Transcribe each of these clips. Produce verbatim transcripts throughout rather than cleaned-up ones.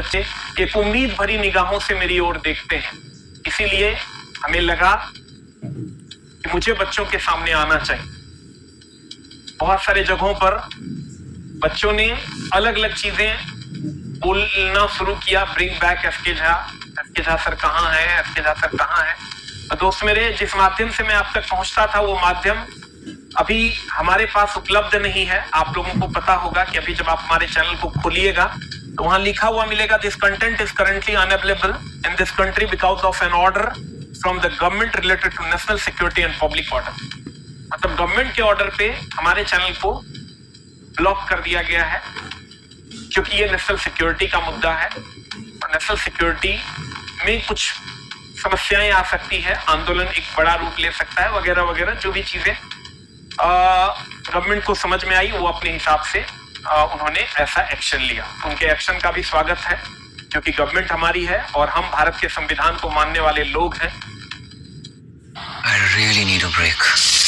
बच्चे एक उम्मीद भरी निगाहों से मेरी ओर देखते हैं। इसीलिए हमें लगा कि मुझे बच्चों के सामने आना चाहिए। बहुत सारे जगहों पर बच्चों ने अलग अलग चीजें बोलना शुरू किया, ब्रिंग बैक एस के झा, एस के झा सर कहाँ है, एस के झा सर कहाँ है। तो दोस्त मेरे, जिस माध्यम से मैं आप तक पहुंचता था वो माध्यम अभी हमारे पास उपलब्ध नहीं है। आप लोगों को पता होगा कि अभी जब आप हमारे चैनल को खोलिएगा तो वहां लिखा हुआ मिलेगा, this content is currently unavailable in this country because of an order from the government related to national security and public order. मतलब गवर्नमेंट के ऑर्डर पे हमारे चैनल को ब्लॉक कर दिया गया है, क्योंकि ये नेशनल सिक्योरिटी का मुद्दा है और नेशनल सिक्योरिटी में कुछ समस्याएं आ सकती है, आंदोलन एक बड़ा रूप ले सकता है वगैरह वगैरह। जो भी चीजें गवर्नमेंट को समझ में आई वो अपने हिसाब से आ, उन्होंने ऐसा एक्शन लिया। उनके एक्शन का भी स्वागत है, क्योंकि गवर्नमेंट हमारी है और हम भारत के संविधान को मानने वाले लोग हैं। I really need a break.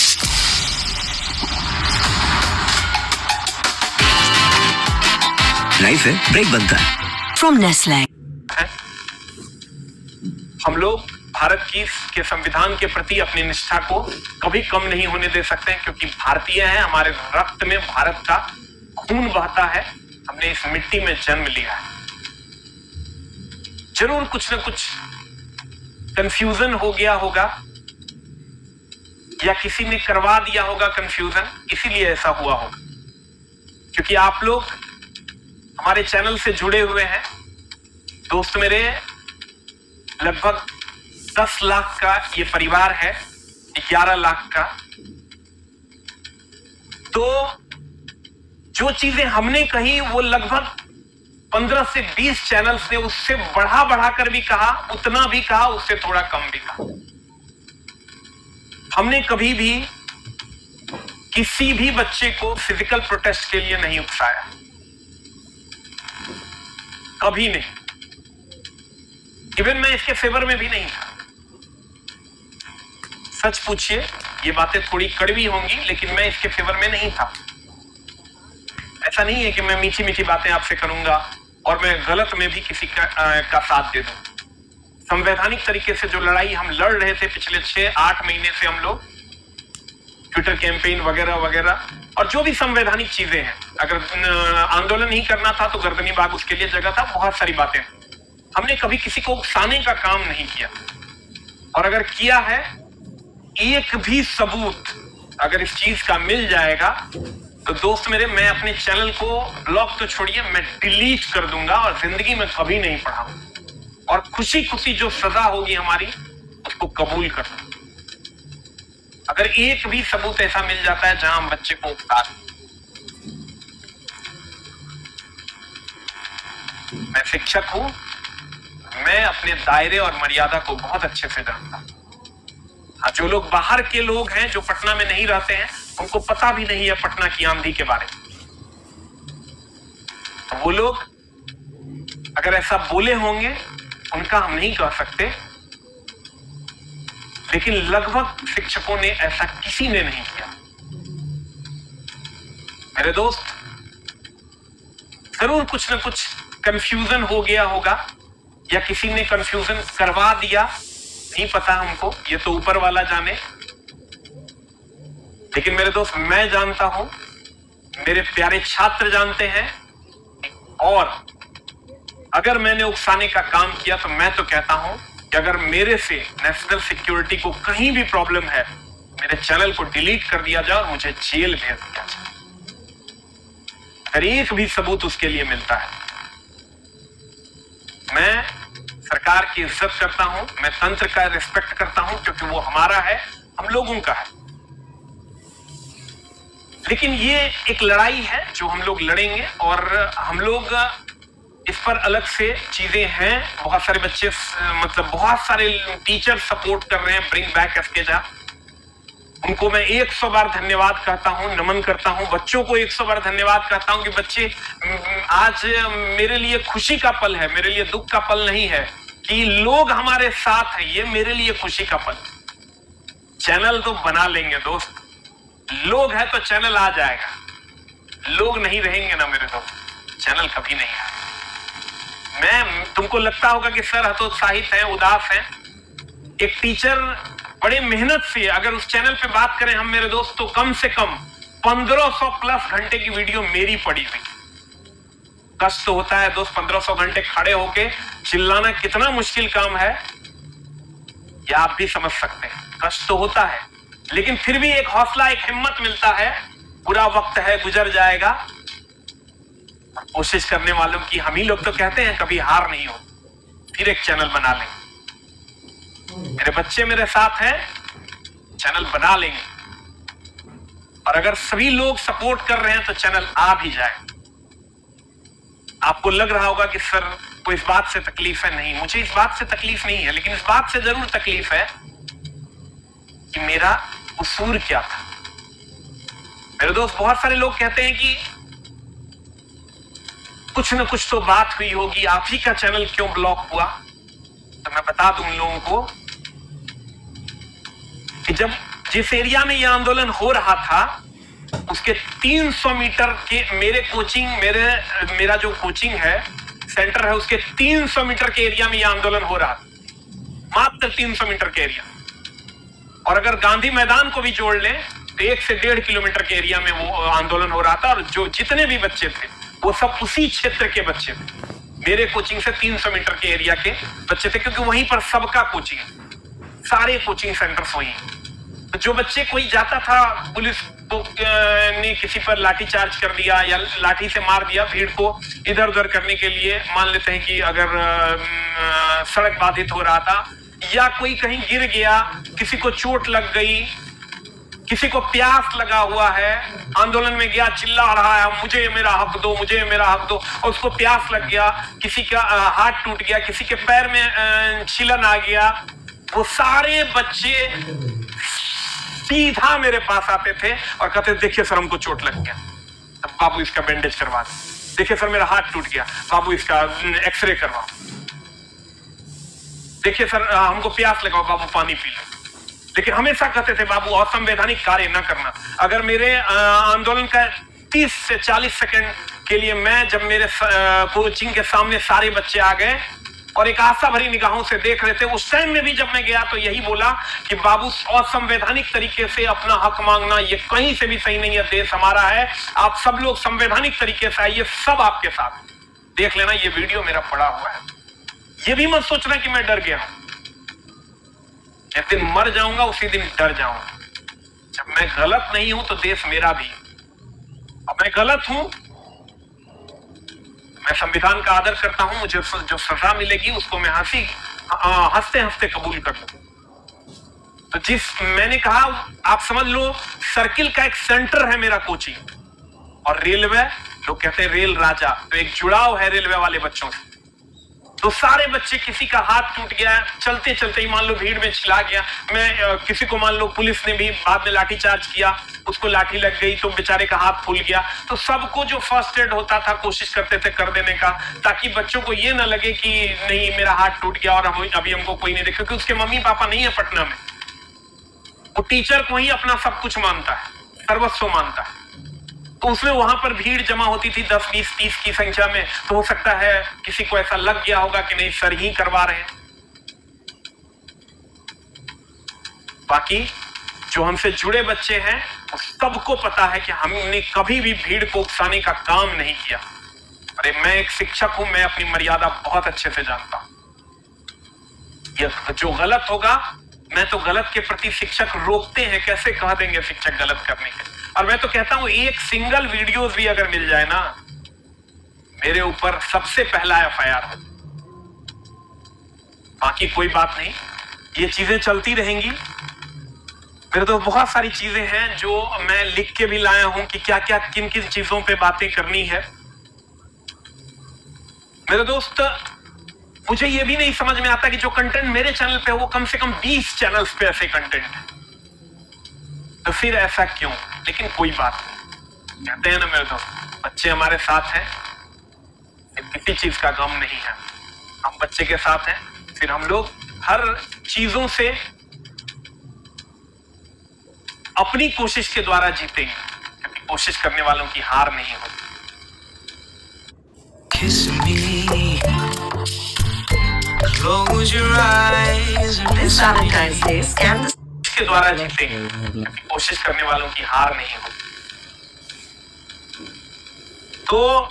Life है, ब्रेक बनता है। From Nestle. हम लोग भारत की के संविधान के प्रति अपनी निष्ठा को कभी कम नहीं होने दे सकते हैं, क्योंकि भारतीय हैं, हमारे रक्त में भारत का खून बहता है, हमने इस मिट्टी में जन्म लिया है। जरूर कुछ ना कुछ कंफ्यूजन हो गया होगा या किसी ने करवा दिया होगा कंफ्यूजन, इसीलिए ऐसा हुआ होगा। क्योंकि आप लोग हमारे चैनल से जुड़े हुए हैं दोस्त मेरे, लगभग दस लाख का ये परिवार है, ग्यारह लाख का। तो जो चीजें हमने कही वो लगभग पंद्रह से बीस चैनल्स ने उससे बढ़ा बढ़ाकर भी कहा, उतना भी कहा, उससे थोड़ा कम भी कहा। हमने कभी भी किसी भी बच्चे को फिजिकल प्रोटेस्ट के लिए नहीं उकसाया, कभी नहीं। इवन मैं इसके फेवर में भी नहीं था। सच पूछिए, ये बातें थोड़ी कड़वी होंगी, लेकिन मैं इसके फेवर में नहीं था। ऐसा नहीं है कि मैं मीठी मीठी बातें आपसे करूंगा और मैं गलत में भी किसी का, आ, का साथ दे दूं। संवैधानिक तरीके से जो लड़ाई हम लड़ रहे थे पिछले छह आठ महीने से, हम लोग ट्विटर कैंपेन वगैरह वगैरह और जो भी संवैधानिक चीजें हैं, अगर आंदोलन ही करना था तो गर्दनी बाग उसके लिए जगह था, बहुत सारी बातें। हमने कभी किसी को उकसाने का काम नहीं किया, और अगर किया है एक भी सबूत अगर इस चीज का मिल जाएगा तो दोस्त मेरे, मैं अपने चैनल को ब्लॉक तो छोड़िए, मैं डिलीट कर दूंगा और जिंदगी में कभी नहीं पढ़ाऊंगा, और खुशी खुशी जो सजा होगी हमारी उसको कबूल करना। अगर एक भी सबूत ऐसा मिल जाता है जहां हम बच्चे को उकसा दें। मैं शिक्षक हूं, मैं अपने दायरे और मर्यादा को बहुत अच्छे से जानता हूं। हाँ, जो लोग बाहर के लोग हैं, जो पटना में नहीं रहते हैं, उनको पता भी नहीं है पटना की आंधी के बारे में। तो वो लोग अगर ऐसा बोले होंगे, उनका हम नहीं कह सकते, लेकिन लगभग शिक्षकों ने ऐसा किसी ने नहीं किया। मेरे दोस्त, जरूर कुछ ना कुछ कंफ्यूजन हो गया होगा या किसी ने कंफ्यूजन करवा दिया, नहीं पता हमको, ये तो ऊपर वाला जाने। लेकिन मेरे दोस्त, मैं जानता हूं, मेरे प्यारे छात्र जानते हैं, और अगर मैंने उकसाने का काम किया तो मैं तो कहता हूं कि अगर मेरे से नेशनल सिक्योरिटी को कहीं भी प्रॉब्लम है, मेरे चैनल को डिलीट कर दिया जाए और मुझे जेल भेज दिया जाए, अगर एक भी सबूत उसके लिए मिलता है। मैं सरकार की इज्जत करता हूं, मैं तंत्र का रिस्पेक्ट करता हूं, क्योंकि वो हमारा है, हम लोगों का है। लेकिन ये एक लड़ाई है जो हम लोग लड़ेंगे, और हम लोग इस पर अलग से चीजें हैं। बहुत सारे बच्चे, मतलब बहुत सारे टीचर सपोर्ट कर रहे हैं ब्रिंग बैक एस के झा। उनको मैं एक सौ बार धन्यवाद कहता हूं, नमन करता हूं। बच्चों को एक सौ बार धन्यवाद कहता हूं कि बच्चे, आज मेरे लिए खुशी का पल है, मेरे लिए दुख का पल नहीं है कि लोग हमारे साथ हैं, ये मेरे लिए खुशी का पल। चैनल तो बना लेंगे दोस्त, लोग हैं तो चैनल आ जाएगा, लोग नहीं रहेंगे ना मेरे दोस्त, चैनल कभी नहीं आएगा। मैं तुमको लगता होगा कि सर हतोत्साहित हैं, उदास हैं। एक टीचर बड़े मेहनत से अगर उस चैनल पे बात करें हम मेरे दोस्त, तो कम से कम पंद्रह सौ प्लस घंटे की वीडियो मेरी पड़ी हुई। कष्ट तो होता है दोस्त, पंद्रह सौ घंटे खड़े होके चिल्लाना कितना मुश्किल काम है, या आप भी समझ सकते हैं। कष्ट तो होता है, लेकिन फिर भी एक हौसला, एक हिम्मत मिलता है। बुरा वक्त है, गुजर जाएगा। कोशिश करने वालों की हम ही लोग तो कहते हैं कभी हार नहीं हो, फिर एक चैनल बना लेंगे। मेरे बच्चे मेरे साथ हैं, चैनल बना लेंगे। और अगर सभी लोग सपोर्ट कर रहे हैं तो चैनल आ भी जाए। आपको लग रहा होगा कि सर को इस बात से तकलीफ है। नहीं, मुझे इस बात से तकलीफ नहीं है, लेकिन इस बात से जरूर तकलीफ है कि मेरा कसूर क्या था। मेरे दोस्त, बहुत सारे लोग कहते हैं कि कुछ न कुछ तो बात हुई होगी, आप ही का चैनल क्यों ब्लॉक हुआ। तो मैं बता दूं उन लोगों को कि जब जिस एरिया में यह आंदोलन हो रहा था उसके तीन सौ मीटर के मेरे कोचिंग मेरे मेरा जो कोचिंग है, सेंटर है, उसके तीन सौ मीटर के एरिया में यह आंदोलन हो रहा था। मात्र तीन सौ मीटर के एरिया। और अगर गांधी मैदान को भी जोड़ लें तो एक से डेढ़ किलोमीटर के एरिया में वो आंदोलन हो रहा था। और जो जितने भी बच्चे थे वो सब उसी क्षेत्र के बच्चे थे। मेरे कोचिंग से तीन सौ मीटर के एरिया के बच्चे थे, क्योंकि वहीं पर सबका कोचिंग, सारे कोचिंग सेंटर्स वहीं। तो जो बच्चे, कोई जाता था, पुलिस तो ने किसी पर लाठी चार्ज कर दिया या लाठी से मार दिया भीड़ को इधर उधर करने के लिए। मान लेते हैं कि अगर आ, सड़क बाधित हो रहा था, या कोई कहीं गिर गया, किसी को चोट लग गई, किसी को प्यास लगा हुआ है, आंदोलन में गया, चिल्ला रहा है मुझे मेरा हक दो, मुझे मेरा हक दो, और उसको प्यास लग गया, किसी का आ, हाथ टूट गया, किसी के पैर में छिलन आ गया, वो सारे बच्चे सीधा मेरे पास आते थे और कहते देखिए सर हमको चोट लग गया, बाबू इसका बैंडेज करवा दो। देखिए सर मेरा हाथ टूट गया, बाबू इसका एक्सरे करवाओ। देखिए सर हमको प्यास लगाओ, बाबू पानी पी लो। लेकिन हमेशा कहते थे बाबू असंवैधानिक कार्य ना करना। अगर मेरे आंदोलन का तीस से चालीस सेकंड के लिए मैं, जब मेरे कोचिंग के सामने सारे बच्चे आ गए और एक आशा भरी निगाहों से देख रहे थे, उस टाइम में भी जब मैं गया तो यही बोला कि बाबू असंवैधानिक तरीके से अपना हक मांगना ये कहीं से भी सही नहीं है, देश हमारा है, आप सब लोग संवैधानिक तरीके से आइए, सब आपके साथ। देख लेना ये वीडियो मेरा पड़ा हुआ है। ये भी मत सोचना कि मैं डर गया हूं। जिस दिन मर जाऊंगा उसी दिन डर जाऊंगा। जब मैं गलत नहीं हूं तो देश मेरा भी। अब मैं गलत हूं, मैं संविधान का आदर करता हूं, मुझे जो सजा मिलेगी उसको मैं हंसी हंसते हंसते कबूल कर लूं। तो जिस मैंने कहा, आप समझ लो सर्किल का एक सेंटर है मेरा कोचिंग, और रेलवे, लोग कहते हैं रेल राजा, तो एक जुड़ाव है रेलवे वाले बच्चों से। तो सारे बच्चे, किसी का हाथ टूट गया, चलते चलते ही मान लो भीड़ में छिला गया, मैं किसी को मान लो पुलिस ने भी बाद में लाठी चार्ज किया, उसको लाठी लग गई तो बेचारे का हाथ फूल गया। तो सबको जो फर्स्ट एड होता था कोशिश करते थे कर देने का, ताकि बच्चों को ये ना लगे कि नहीं मेरा हाथ टूट गया और हम अभी हमको कोई नहीं देखे, क्योंकि उसके मम्मी पापा नहीं है पटना में। वो टीचर को ही अपना सब कुछ मानता है, सर्वस्व मानता है। तो उसमें वहां पर भीड़ जमा होती थी दस बीस तीस की संख्या में, तो हो सकता है किसी को ऐसा लग गया होगा कि नहीं सर ही करवा रहे हैं। बाकी जो हमसे जुड़े बच्चे हैं सबको पता है कि हमने कभी भी भीड़ को उकसाने का काम नहीं किया। अरे मैं एक शिक्षक हूं, मैं अपनी मर्यादा बहुत अच्छे से जानता हूं। ये जो गलत होगा, मैं तो गलत के प्रति शिक्षक रोकते हैं, कैसे कह देंगे शिक्षक गलत करने के। और मैं तो कहता हूं एक सिंगल वीडियोस भी अगर मिल जाए ना, मेरे ऊपर सबसे पहला एफ आई आर हो। बाकी कोई बात नहीं, ये चीजें चलती रहेंगी। मेरे तो बहुत सारी चीजें हैं जो मैं लिख के भी लाया हूं कि क्या क्या किन किन चीजों पे बातें करनी है। मेरे दोस्त, मुझे ये भी नहीं समझ में आता कि जो कंटेंट मेरे चैनल पे है वो कम से कम बीस चैनल्स पे ऐसे कंटेंट है, तो फिर ऐसा क्यों? लेकिन कोई बात नहीं, कहते हैं ना मेरे दोस्त, बच्चे हमारे साथ हैं, किसी चीज का गम नहीं है, हम बच्चे के साथ हैं। फिर हम लोग हर चीजों से अपनी कोशिश के द्वारा जीतेंगे, क्योंकि कोशिश करने वालों की हार नहीं होती। close your eyes and This Valentine's Day, scan the इसके द्वारा जीतेंगे, कोशिश करने वालों की हार नहीं होगी। तो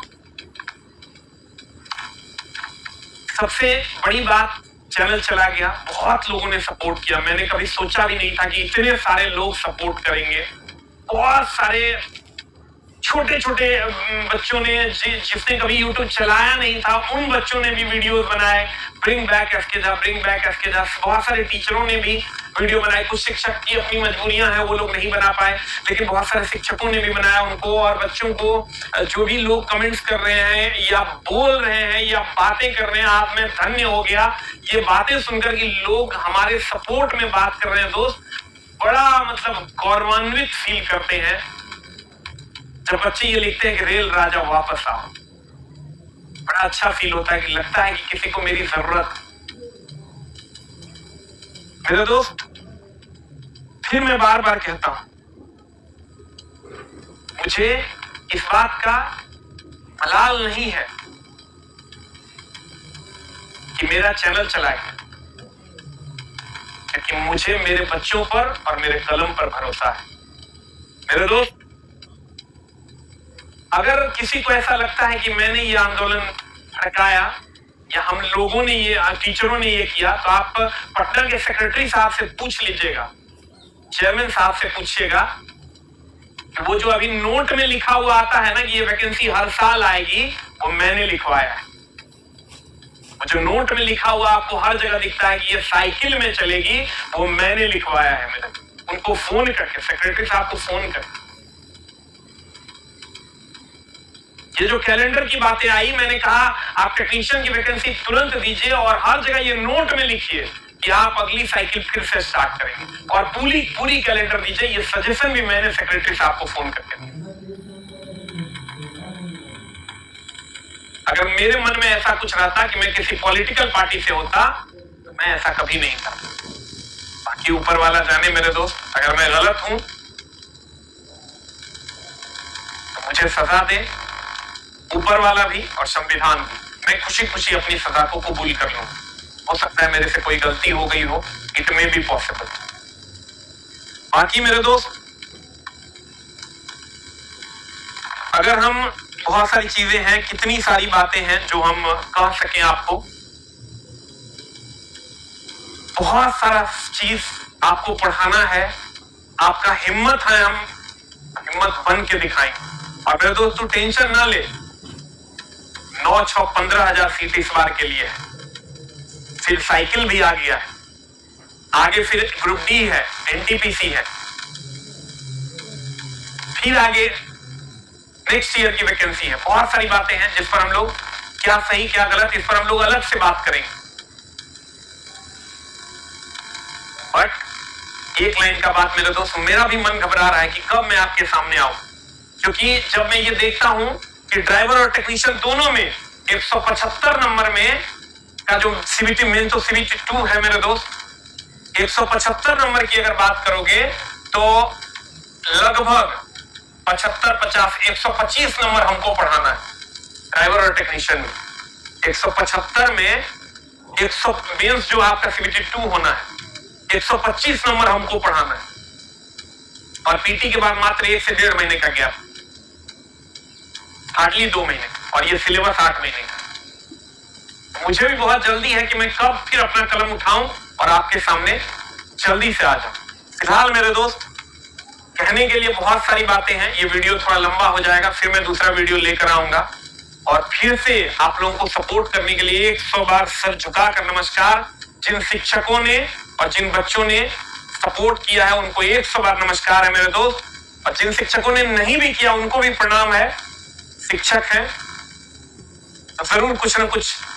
सबसे बड़ी बात, चैनल चला गया, बहुत लोगों ने सपोर्ट किया। मैंने कभी सोचा भी नहीं था कि इतने सारे लोग सपोर्ट करेंगे। बहुत सारे छोटे छोटे बच्चों ने, जिसने कभी यूट्यूब चलाया नहीं था, उन बच्चों ने भी वीडियोस बनाए, ब्रिंग बैक एसकेजा, ब्रिंग बैक एसकेजा। बहुत सारे टीचरों ने भी वीडियो बनाए। कुछ शिक्षक की अपनी मजबूरियां हैं, वो लोग नहीं बना पाए, लेकिन बहुत सारे शिक्षकों ने भी बनाया उनको। और बच्चों को, जो भी लोग कमेंट्स कर रहे हैं या बोल रहे हैं या बातें कर रहे हैं, आप में धन्य हो गया ये बातें सुनकर कि लोग हमारे सपोर्ट में बात कर रहे हैं। दोस्त, बड़ा मतलब गौरवान्वित फील करते हैं जब बच्चे ये लिखते हैं कि रेल राजा वापस आओ। बड़ा अच्छा फील होता है कि लगता है कि किसी को मेरी जरूरत। मेरे दोस्त, फिर मैं बार बार कहता हूं, मुझे इस बात का मलाल नहीं है कि मेरा चैनल चलाए, क्योंकि मुझे मेरे बच्चों पर और मेरे कलम पर भरोसा है। मेरे दोस्त, अगर किसी को ऐसा लगता है कि मैंने ये आंदोलन भड़काया या हम लोगों ने ये, टीचरों ने ये किया, तो आप पटना के सेक्रेटरी साहब से पूछ लीजिएगा, चेयरमैन साहब से पूछिएगा कि वो जो अभी नोट में लिखा हुआ आता है ना कि ये वैकेंसी हर साल आएगी, वो मैंने लिखवाया है। वो जो नोट में लिखा हुआ आपको हर जगह दिखता है कि ये साइकिल में चलेगी, वो मैंने लिखवाया है। मैंने उनको फोन करके, सेक्रेटरी साहब को फोन करके, ये जो कैलेंडर की बातें आई, मैंने कहा आप टेक्नीशियन की वैकेंसी तुरंत दीजिए और हर जगह ये नोट में लिखिए कि आप अगली साइकिल फिर से स्टार्ट करेंगे, और पूरी पूरी कैलेंडर दीजिए। ये सजेशन भी मैंने सेक्रेटरी साहब को फोन करके दिया। अगर मेरे मन में ऐसा कुछ रहता कि मैं किसी पॉलिटिकल पार्टी से होता, तो मैं ऐसा कभी नहीं करता। बाकी ऊपर वाला जाने मेरे दोस्त, अगर मैं गलत हूं तो मुझे सजा दे, ऊपर वाला भी और संविधान भी। मैं खुशी खुशी अपनी सजा को कबूल कर लूं। हो सकता है मेरे से कोई गलती हो गई हो, इट मे बी पॉसिबल। बाकी मेरे दोस्त, अगर हम, बहुत सारी चीजें हैं, कितनी सारी बातें हैं जो हम कह सकें आपको, बहुत सारा चीज आपको पढ़ाना है, आपका हिम्मत है, हम हिम्मत बन के दिखाएंगे। और मेरे दोस्त, तू टेंशन ना ले, नौ छह पंद्रह हजार सीट इस बार के लिए है, फिर साइकिल भी आ गया है, आगे फिर ग्रुप डी है, एनटीपीसी है, फिर आगे नेक्स्ट ईयर की वैकेंसी है। बहुत सारी बातें हैं जिस पर हम लोग, क्या सही क्या गलत, इस पर हम लोग अलग से बात करेंगे। बट एक लाइन का बात मेरे दोस्त, मेरा भी मन घबरा रहा है कि कब मैं आपके सामने आऊं, क्योंकि जब मैं ये देखता हूं कि ड्राइवर और टेक्नीशियन दोनों में एक सौ पचहत्तर नंबर में का जो सीबीटी मेन, तो सीबीटी टू है मेरे दोस्त, एक सौ पचहत्तर नंबर की अगर बात करोगे तो लगभग पचहत्तर पचास एक सौ पच्चीस नंबर हमको पढ़ाना है ड्राइवर और टेक्नीशियन में। एक सौ पचहत्तर में एक सौ मेंस जो आपका सीबीटी टू होना है, एक सौ पच्चीस नंबर हमको पढ़ाना है, और पीटी के बाद मात्र एक से डेढ़ महीने का गैप, हार्डली दो महीने, और ये सिलेबस आठ महीने का। मुझे भी बहुत जल्दी है कि मैं कब फिर अपना कलम उठाऊं और आपके सामने जल्दी से आ जाऊं। फिलहाल मेरे दोस्त, कहने के लिए बहुत सारी बातें हैं, ये वीडियो थोड़ा लंबा हो जाएगा, फिर मैं दूसरा वीडियो लेकर आऊंगा। और फिर से आप लोगों को सपोर्ट करने के लिए एक सौ बार सर झुकाकर नमस्कार। जिन शिक्षकों ने और जिन बच्चों ने सपोर्ट किया है उनको एक सौ बार नमस्कार है मेरे दोस्त, और जिन शिक्षकों ने नहीं भी किया उनको भी प्रणाम है। शिक्षक है तो जरूर कुछ ना कुछ